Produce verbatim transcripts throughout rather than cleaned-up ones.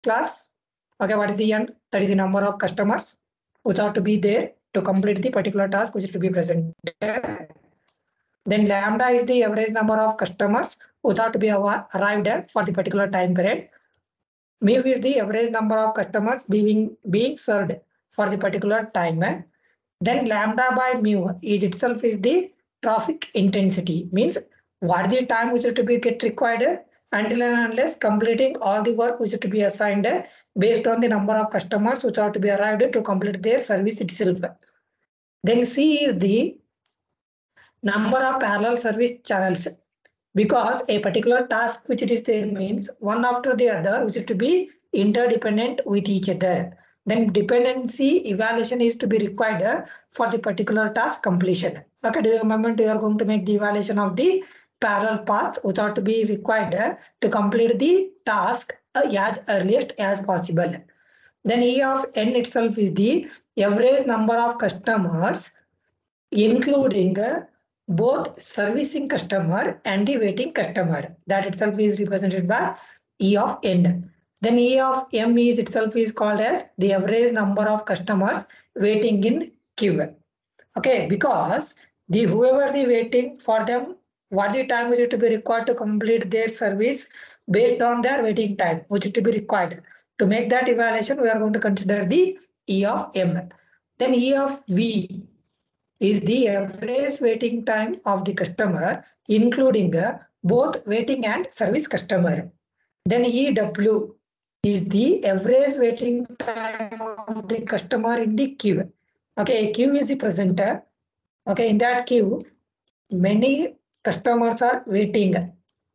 class, okay, what is the N? That is the number of customers which are to be there to complete the particular task which is to be presented. Then lambda is the average number of customers which are to be arrived at for the particular time period. Mu is the average number of customers being, being served for the particular time. Then lambda by mu is itself is the traffic intensity, means what the time which is to be get required until and unless completing all the work which is to be assigned based on the number of customers which are to be arrived to complete their service itself. Then C is the number of parallel service channels, because a particular task which it is there means one after the other which is to be interdependent with each other. Then dependency evaluation is to be required for the particular task completion. Okay, do you remember you are going to make the evaluation of the parallel paths which are to be required to complete the task as earliest as possible. Then E of N itself is the average number of customers including both servicing customer and the waiting customer. That itself is represented by E of N. Then E of M is itself is called as the average number of customers waiting in queue. Okay, because the whoever the waiting for them, what the time is to be required to complete their service based on their waiting time, which is to be required. To make that evaluation, we are going to consider the E of M. Then E of V is the average waiting time of the customer, including both waiting and service customer. Then E W is the average waiting time of the customer in the queue. Okay, a queue is the presenter. Okay, in that queue, many customers are waiting,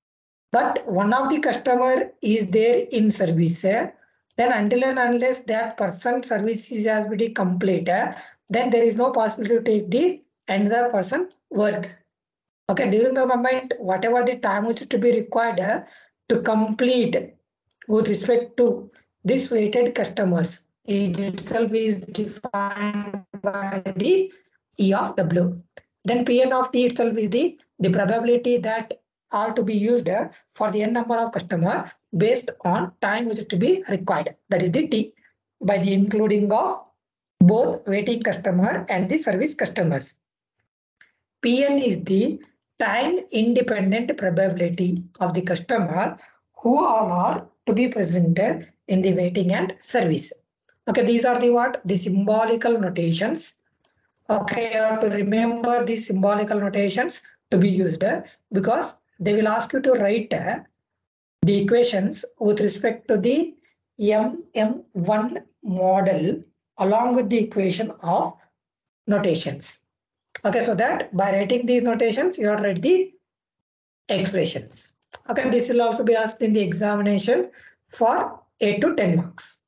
but one of the customer is there in service. Then until and unless that person service is has been complete, then there is no possibility to take the another person work. Okay, during the moment, whatever the time which is to be required to complete with respect to this waited customers, it itself is defined by the E of W. Then P N of T itself is the, the probability that are to be used for the n number of customers based on time which is to be required. That is the T by the including of both waiting customer and the service customers. P N is the time independent probability of the customer who all are to be present in the waiting and service. Okay, these are the what? The symbolical notations. Okay, you have to remember the symbolical notations to be used because they will ask you to write the equations with respect to the M M one model along with the equation of notations. Okay, so that by writing these notations, you have to write the expressions. Okay, this will also be asked in the examination for eight to ten marks.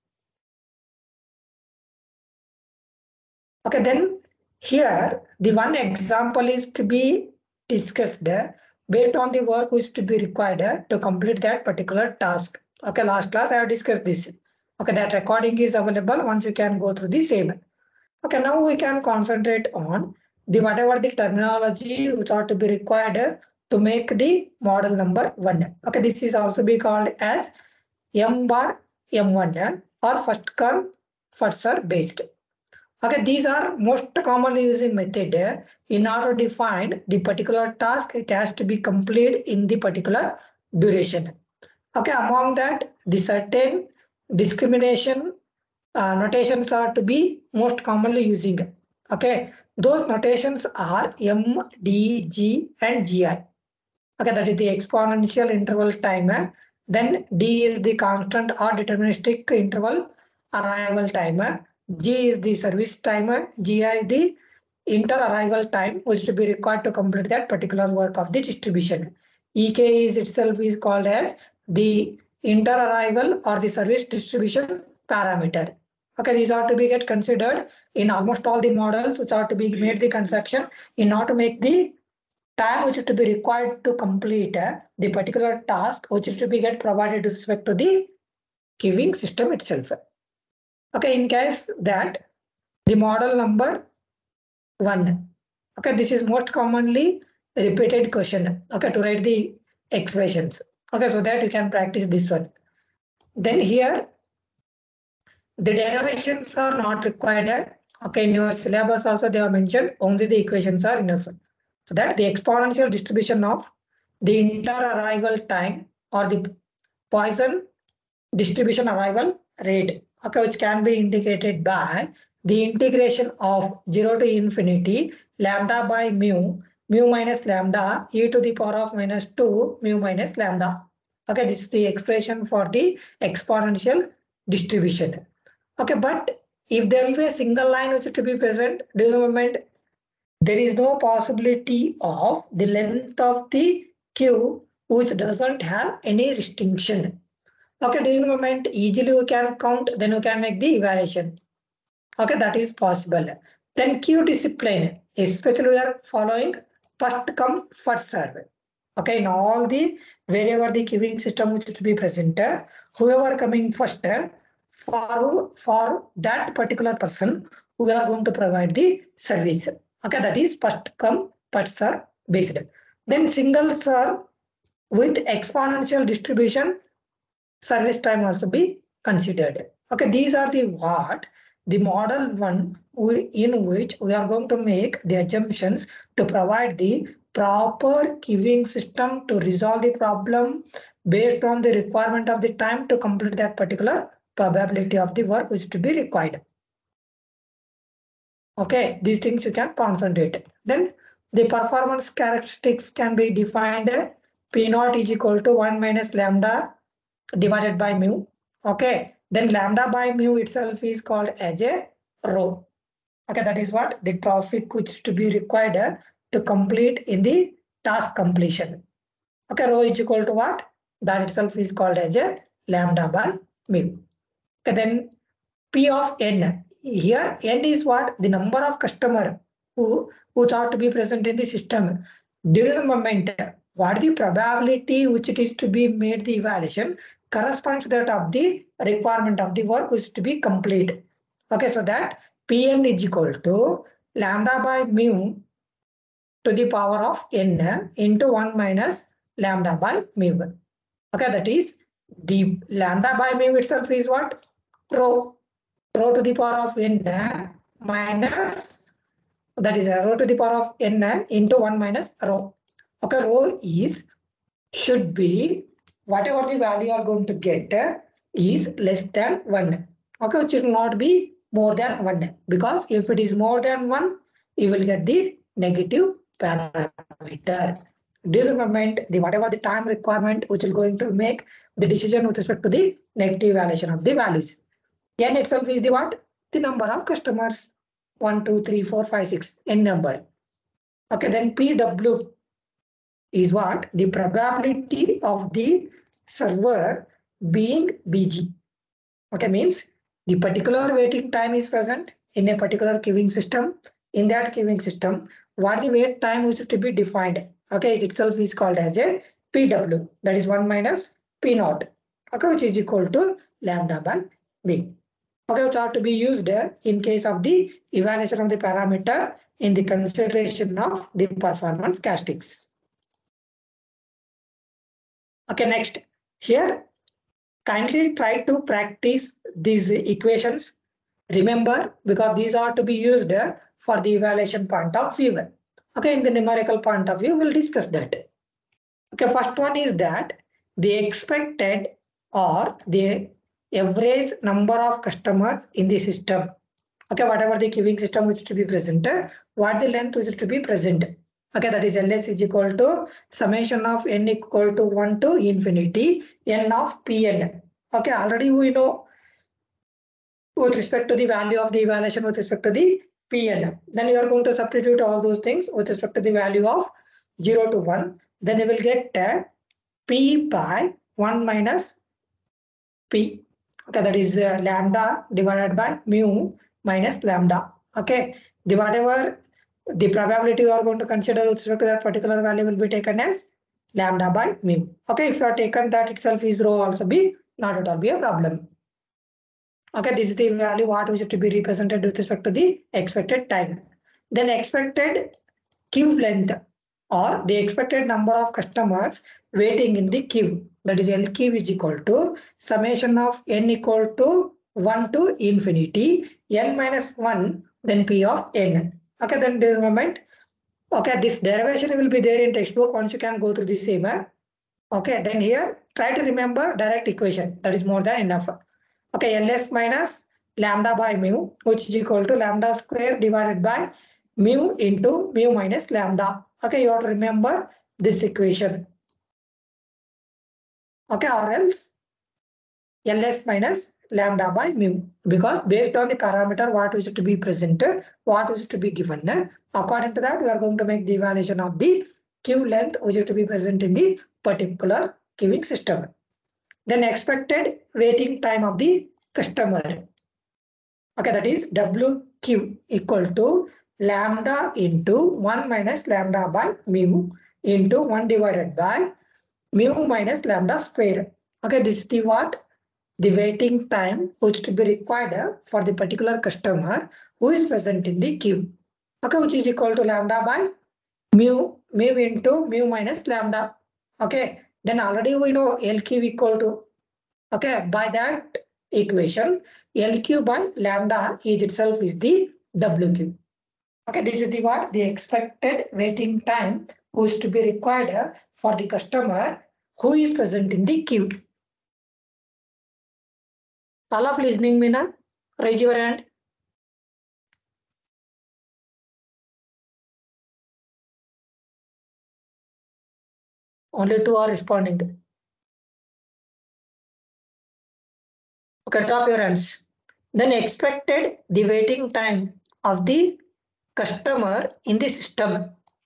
Okay, then here the one example is to be discussed based on the work which to be required to complete that particular task. Okay, last class I have discussed this. Okay, that recording is available once you can go through the same. Okay, now we can concentrate on the whatever the terminology which ought to be required to make the model number one. Okay, this is also be called as M bar M one or first come first serve based. Okay, these are most commonly used method in order to define the particular task. It has to be completed in the particular duration. Okay, among that, the certain discrimination uh, notations are to be most commonly using. Okay, those notations are M, D, G, and G I. Okay, that is the exponential interval time. Then D is the constant or deterministic interval arrival time. G is the service time. G I is the inter-arrival time which to be required to complete that particular work of the distribution. E K is itself is called as the inter-arrival or the service distribution parameter. Okay, these are to be get considered in almost all the models which are to be made the construction in order to make the time which is to be required to complete uh, the particular task which is to be get provided with respect to the queuing system itself. Okay, in case that the model number one. Okay, this is most commonly repeated question. Okay, to write the expressions. Okay, so that you can practice this one. Then here The derivations are not required. Okay, in your syllabus also they are mentioned, only the equations are enough. So that the exponential distribution of the inter-arrival time or the Poisson distribution arrival rate, okay, which can be indicated by the integration of zero to infinity lambda by mu, mu minus lambda e to the power of minus two mu minus lambda. Okay, this is the expression for the exponential distribution. Okay, but if there will be a single line which is to be present during the moment, there is no possibility of the length of the queue which doesn't have any restriction. Okay, during the moment easily we can count, then we can make the evaluation. Okay, that is possible. Then queue discipline, especially we are following first come first serve. Okay, in all the wherever the queuing system which is to be present, whoever coming first, for for that particular person we are going to provide the service. Okay, that is first come first serve based. Then single serve with exponential distribution service time also be considered. Okay, these are the what the model one in which we are going to make the assumptions to provide the proper queuing system to resolve the problem based on the requirement of the time to complete that particular probability of the work which to be required. Okay, these things you can concentrate. Then the performance characteristics can be defined. P naught is equal to one minus lambda divided by mu. Okay, then lambda by mu itself is called as a rho. Okay, that is what the traffic which to be required to complete in the task completion. Okay, rho is equal to what? That itself is called as a lambda by mu. Okay, then P of n. Here n is what? The number of customer who who thought to be present in the system during the moment. What the probability which it is to be made the evaluation corresponds to that of the requirement of the work which is to be complete. Okay, so that Pn is equal to lambda by mu to the power of n into one minus lambda by mu. Okay, that is the lambda by mu itself is what? Rho. Rho to the power of n minus, that is a rho to the power of n into one minus rho. Okay, rho is should be whatever the value you are going to get is less than one. Okay, which will not be more than one, because if it is more than one, you will get the negative parameter. During the moment, the whatever the time requirement which will going to make the decision with respect to the negative evaluation of the values. N itself is the what? The number of customers. one, two, three, four, five, six, n number. Okay, then P W is what? The probability of the server being busy. Okay, means the particular waiting time is present in a particular queuing system. In that queuing system, what the wait time which is to be defined. Okay, it itself is called as a P W. That is one minus P naught. Okay, which is equal to lambda by B. Okay, which are to be used in case of the evaluation of the parameter in the consideration of the performance characteristics. Okay, next here, kindly try to practice these equations. Remember, because these are to be used for the evaluation point of view. Okay, in the numerical point of view, we'll discuss that. Okay, first one is that the expected or the average number of customers in the system. Okay, whatever the queuing system which is to be present, what the length which is to be present. Okay, that is L S is equal to summation of n equal to one to infinity n of Pn. Okay, already we know with respect to the value of the evaluation with respect to the Pn. Then you are going to substitute all those things with respect to the value of zero to one. Then you will get uh, P by one minus P. Okay, that is uh, lambda divided by mu minus lambda. Okay, the whatever the probability you are going to consider with respect to that particular value will be taken as lambda by mu. Okay, if you are taken that itself is rho also be not at all be a problem. Okay, this is the value what which is to be represented with respect to the expected time. Then expected queue length or the expected number of customers waiting in the queue. That is L Q is equal to summation of n equal to one to infinity, n minus one, then p of n. Okay, then this moment, okay, this derivation will be there in textbook. Once you can go through the same. Okay, then here try to remember direct equation. That is more than enough. Okay, ls minus lambda by mu, which is equal to lambda square divided by mu into mu minus lambda. Okay, you have to remember this equation. Okay, or else ls minus lambda by mu, because based on the parameter what is to be presented, what is to be given, according to that we are going to make the evaluation of the queue length which is to be present in the particular queuing system. Then expected waiting time of the customer. Okay, that is W Q equal to lambda into one minus lambda by mu into one divided by mu minus lambda square. Okay, this is the what? The waiting time which to be required for the particular customer who is present in the queue. Okay, which is equal to lambda by mu, mu into mu minus lambda. Okay, then already we know L Q equal to, okay, by that equation, L Q by lambda is itself is the W Q. Okay, this is the what? The expected waiting time who is to be required for the customer who is present in the queue. All of listening, Meena? Raise your hand. Only two are responding. Okay, drop your hands. Then expected the waiting time of the customer in the system.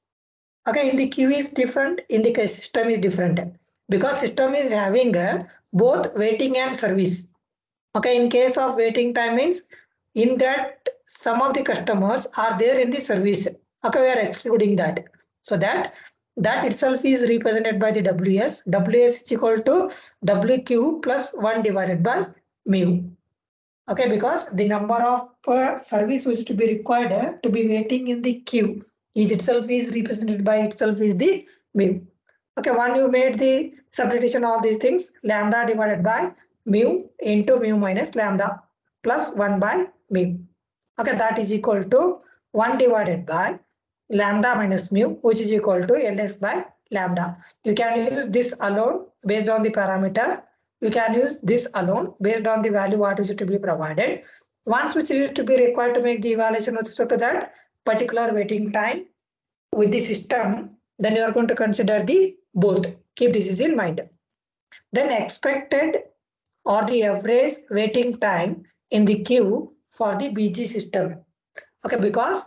Okay, in the queue is different, in the system is different, because system is having uh, both waiting and service. Okay, in case of waiting time means in that some of the customers are there in the service. Okay, we are excluding that. So that that itself is represented by the W S. W S is equal to W Q plus one divided by mu. Okay, because the number of uh, service which to be required uh, to be waiting in the queue is itself is represented by itself is the mu. Okay, when you made the substitution of these things, lambda divided by mu into mu minus lambda plus one by mu. Okay, that is equal to one divided by lambda minus mu, which is equal to ls by lambda. You can use this alone based on the parameter. You can use this alone based on the value what is to be provided. Once which is to be required to make the evaluation with respect to that particular waiting time with the system, then you are going to consider the both. Keep this is in mind. Then expected or the average waiting time in the queue for the B G system. Okay, because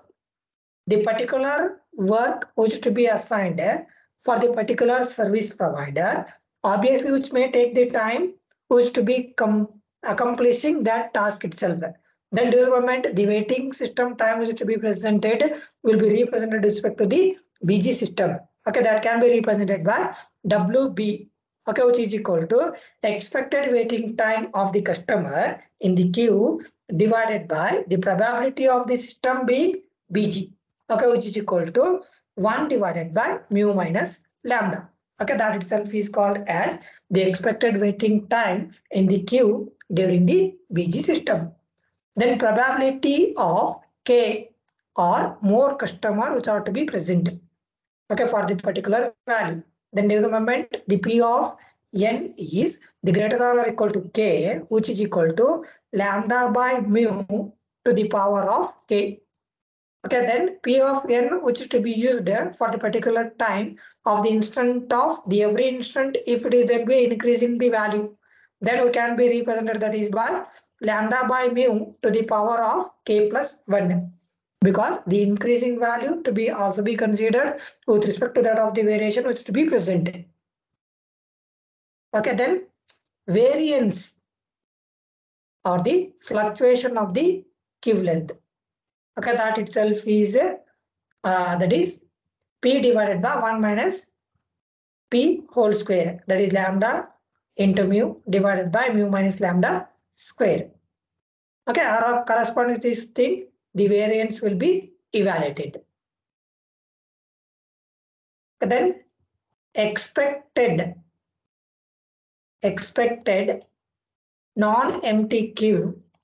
the particular work which to be assigned for the particular service provider, obviously which may take the time which to be accomplishing that task itself. Then during the moment the waiting system time which to be presented will be represented with respect to the B G system. Okay, that can be represented by W B. Okay, which is equal to expected waiting time of the customer in the queue divided by the probability of the system being B G. Okay, which is equal to one divided by mu minus lambda. Okay, that itself is called as the expected waiting time in the queue during the B G system. Then probability of K or more customer which are to be present. Okay, for this particular value. Then during the moment the P of n is the greater than or equal to K, which is equal to lambda by mu to the power of K. Okay, then P of n which is to be used for the particular time of the instant of the every instant, if it is then be increasing the value, then we can be represented that is by lambda by mu to the power of K plus one, because the increasing value to be also be considered with respect to that of the variation which is to be presented. Okay, then variance or the fluctuation of the queue length. Okay, that itself is uh, that is P divided by one minus P whole square, that is lambda into mu divided by mu minus lambda square. Okay, or corresponding to this thing, the variance will be evaluated. Then expected expected non-empty queue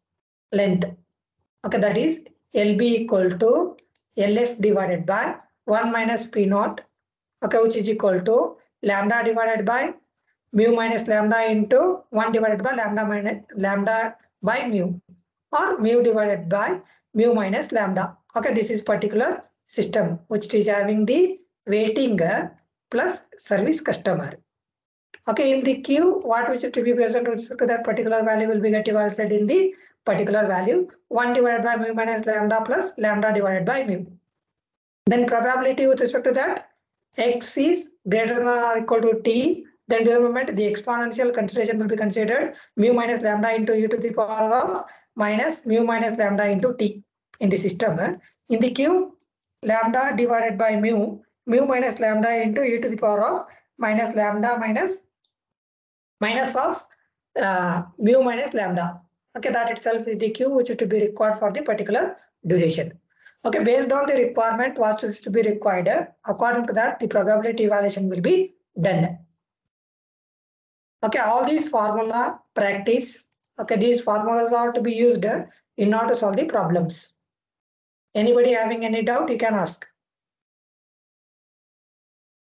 length. Okay, that is L B equal to Ls divided by one minus P naught, okay, which is equal to lambda divided by mu minus lambda into one divided by lambda minus lambda by mu, or mu divided by mu minus lambda. Okay, this is particular system which is having the waiting plus service customer. Okay, in the queue, what which is to be present with respect to that particular value will be get evaluated in the particular value one divided by mu minus lambda plus lambda divided by mu. Then probability with respect to that x is greater than or equal to t. Then to the moment the exponential consideration will be considered mu minus lambda into e to the power of minus mu minus lambda into t in the system. In the queue, lambda divided by mu, mu minus lambda into e to the power of minus lambda minus minus of uh, mu minus lambda. Okay, that itself is the Q which is to be required for the particular duration. Okay, based on the requirement what is to be required, according to that the probability evaluation will be done. Okay, all these formula practice. Okay, these formulas are to be used in order to solve the problems. Anybody having any doubt, you can ask.